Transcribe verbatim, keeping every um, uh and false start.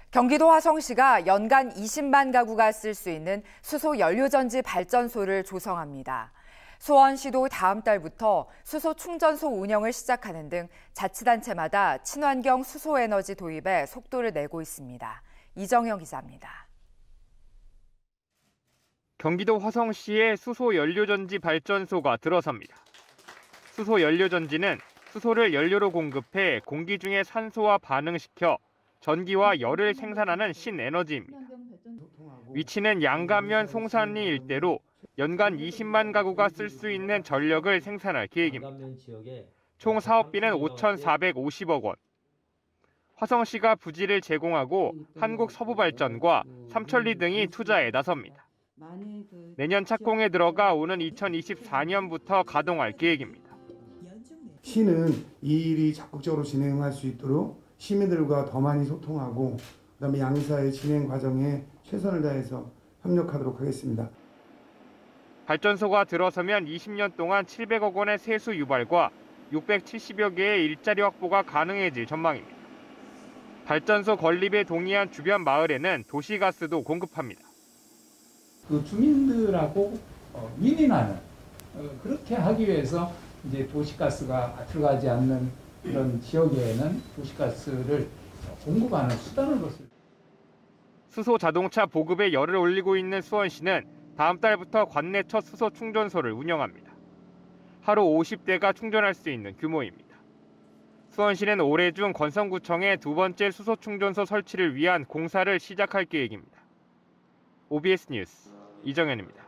경기도 화성시가 연간 이십만 가구가 쓸 수 있는 수소 연료전지 발전소를 조성합니다. 수원시도 다음 달부터 수소 충전소 운영을 시작하는 등 자치단체마다 친환경 수소에너지 도입에 속도를 내고 있습니다. 이정영 기자입니다. 경기도 화성시에 수소 연료전지 발전소가 들어섭니다. 수소 연료전지는 수소를 연료로 공급해 공기 중의 산소와 반응시켜 전기와 열을 생산하는 신에너지입니다. 위치는 양감면 송산리 일대로 연간 이십만 가구가 쓸 수 있는 전력을 생산할 계획입니다. 총 사업비는 오천사백오십억 원. 화성시가 부지를 제공하고 한국서부발전과 삼천리 등이 투자에 나섭니다. 내년 착공에 들어가 오는 이천이십사 년부터 가동할 계획입니다. 시는 이 일이 적극적으로 진행할 수 있도록 시민들과 더 많이 소통하고 그다음에 양사의 진행 과정에 최선을 다해서 협력하도록 하겠습니다. 발전소가 들어서면 이십 년 동안 칠백억 원의 세수 유발과 육백칠십여 개의 일자리 확보가 가능해질 전망입니다. 발전소 건립에 동의한 주변 마을에는 도시가스도 공급합니다. 그 주민들하고 어, 민인하는 어, 그렇게 하기 위해서 이제 도시가스가 들어가지 않는 이런 지역에는 도시가스를 공급하는 수단으로서 수소 자동차 보급에 열을 올리고 있는 수원시는 다음 달부터 관내 첫 수소 충전소를 운영합니다. 하루 오십 대가 충전할 수 있는 규모입니다. 수원시는 올해 중 건성구청에 두 번째 수소 충전소 설치를 위한 공사를 시작할 계획입니다. 오비에스 뉴스 이정현입니다.